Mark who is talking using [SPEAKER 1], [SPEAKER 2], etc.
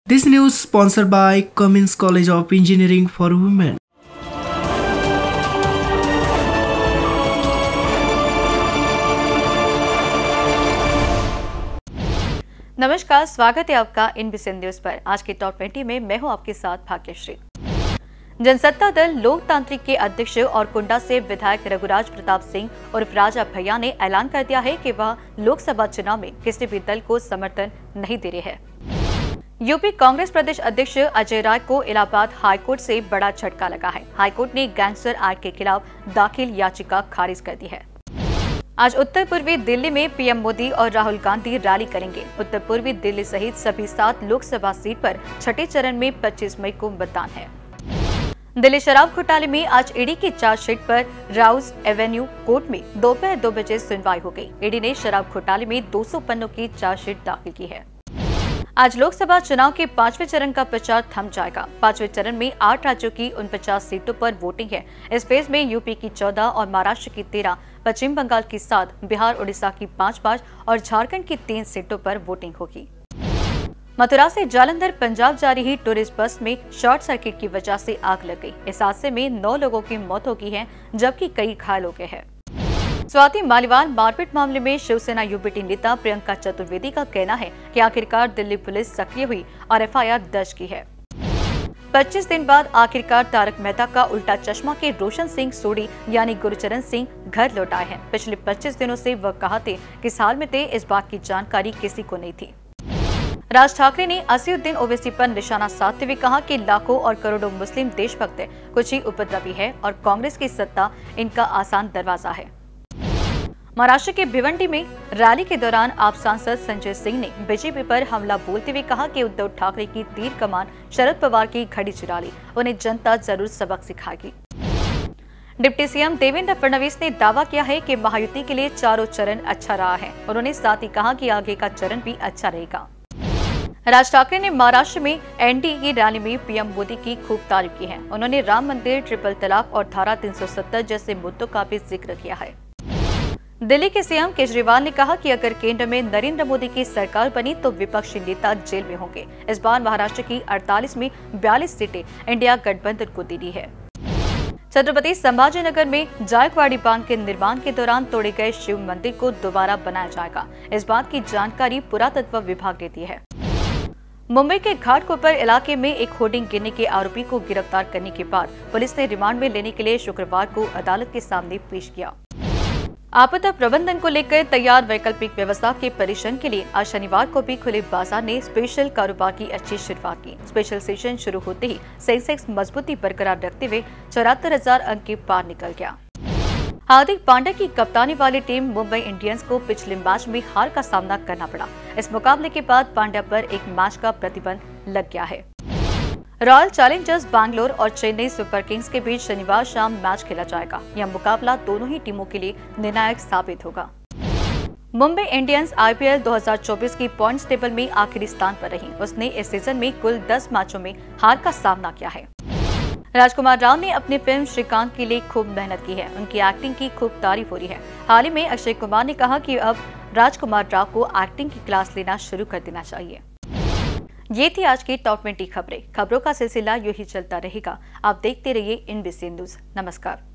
[SPEAKER 1] This news sponsored by Cummins College of Engineering for Women.
[SPEAKER 2] नमस्कार, स्वागत है आपका इनबीसी न्यूज पर। आज के टॉप 20 में मैं हूं आपके साथ भाग्यश्री। जनसत्ता दल लोकतांत्रिक के अध्यक्ष और कुंडा से विधायक रघुराज प्रताप सिंह उर्फ राजा भैया ने ऐलान कर दिया है कि वह लोकसभा चुनाव में किसी भी दल को समर्थन नहीं दे रहे हैं। यूपी कांग्रेस प्रदेश अध्यक्ष अजय राय को इलाहाबाद हाईकोर्ट से बड़ा झटका लगा है। हाईकोर्ट ने गैंगस्टर एक्ट के खिलाफ दाखिल याचिका खारिज कर दी है। आज उत्तर पूर्वी दिल्ली में पीएम मोदी और राहुल गांधी रैली करेंगे। उत्तर पूर्वी दिल्ली सहित सभी 7 लोकसभा सीट पर छठे चरण में 25 मई को मतदान है। दिल्ली शराब घोटाले में आज ईडी की चार्जशीट पर राउज एवेन्यू कोर्ट में दोपहर 2 बजे सुनवाई हो गई। ईडी ने शराब घोटाले में 200 पन्नों की चार्जशीट दाखिल की है। आज लोकसभा चुनाव के 5वें चरण का प्रचार थम जाएगा। 5वें चरण में 8 राज्यों की 49 सीटों पर वोटिंग है। इस फेज में यूपी की 14 और महाराष्ट्र की 13, पश्चिम बंगाल की 7, बिहार उड़ीसा की 5 और झारखंड की 3 सीटों पर वोटिंग होगी। मथुरा से जालंधर पंजाब जा रही टूरिस्ट बस में शॉर्ट सर्किट की वजह से आग लग गई। इस हादसे में 9 लोगों की मौत हो गई है, जबकि कई घायल हो गए हैं। स्वाति मालीवाल मारपीट मामले में शिवसेना यूबीटी नेता प्रियंका चतुर्वेदी का कहना है कि आखिरकार दिल्ली पुलिस सक्रिय हुई और एफआईआर दर्ज की है। 25 दिन बाद आखिरकार तारक मेहता का उल्टा चश्मा के रोशन सिंह सोढ़ी यानी गुरचरण सिंह घर लौट आए हैं। पिछले 25 दिनों से वह कहां थे, किस हाल में थे, इस बात की जानकारी किसी को नहीं थी। राज ठाकरे ने असयुद्दीन ओवैसी पर निशाना साधते हुए कहा कि लाखों और करोड़ों मुस्लिम देशभक्त कुछ ही उपद्रवी है और कांग्रेस की सत्ता इनका आसान दरवाजा है। महाराष्ट्र के भिवंडी में रैली के दौरान आप सांसद संजय सिंह ने बीजेपी पर हमला बोलते हुए कहा कि उद्धव ठाकरे की तीर कमान शरद पवार की घड़ी चुरा ली, उन्हें जनता जरूर सबक सिखाएगी। डिप्टी सीएम देवेंद्र फडणवीस ने दावा किया है कि महायुति के लिए चारों चरण अच्छा रहा है। उन्होंने साथ ही कहा कि आगे का चरण भी अच्छा रहेगा। राज ठाकरे ने महाराष्ट्र में एनडीए की रैली में पीएम मोदी की खूब तारीफ की है। उन्होंने राम मंदिर, ट्रिपल तलाक और धारा 370 जैसे मुद्दों का भी जिक्र किया है। दिल्ली के सीएम केजरीवाल ने कहा कि अगर केंद्र में नरेंद्र मोदी की सरकार बनी तो विपक्षी नेता जेल में होंगे। इस बार महाराष्ट्र की 48 में 42 सीटें इंडिया गठबंधन को दी है। छत्रपति संभाजीनगर में जायकवाड़ी बांध के निर्माण के दौरान तोड़े गए शिव मंदिर को दोबारा बनाया जाएगा। इस बात की जानकारी पुरातत्व विभाग देती है। मुंबई के घाटकोपर इलाके में एक होर्डिंग गिरने के आरोपी को गिरफ्तार करने के बाद पुलिस ने रिमांड में लेने के लिए शुक्रवार को अदालत के सामने पेश किया। आपदा प्रबंधन को लेकर तैयार वैकल्पिक व्यवस्था के परीक्षण के लिए आज शनिवार को भी खुले बाजार ने स्पेशल कारोबार की अच्छी शुरुआत की। स्पेशल सेशन शुरू होते ही सेंसेक्स मजबूती बरकरार रखते हुए 74,000 अंक के पार निकल गया। हार्दिक पांड्या की कप्तानी वाली टीम मुंबई इंडियंस को पिछले मैच में हार का सामना करना पड़ा। इस मुकाबले के बाद पांड्या पर एक मैच का प्रतिबंध लग गया है। रॉयल चैलेंजर्स बैंगलोर और चेन्नई सुपर किंग्स के बीच शनिवार शाम मैच खेला जाएगा। यह मुकाबला दोनों ही टीमों के लिए निर्णायक साबित होगा। मुंबई इंडियंस आईपीएल 2024 की पॉइंट्स टेबल में आखिरी स्थान पर रही। उसने इस सीजन में कुल 10 मैचों में हार का सामना किया है। राजकुमार राव ने अपनी फिल्म श्रीकांत के लिए खूब मेहनत की है। उनकी एक्टिंग की खूब तारीफ हो रही है। हाल ही में अक्षय कुमार ने कहा कि अब राजकुमार राव को एक्टिंग की क्लास लेना शुरू कर देना चाहिए। ये थी आज की टॉप 20 खबरें। खबरों का सिलसिला यूं ही चलता रहेगा। आप देखते रहिए इनबीसी न्यूज। नमस्कार।